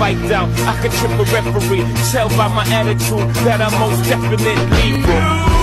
fight down. I could trip a referee, tell by my attitude that I'm most definitely wrong.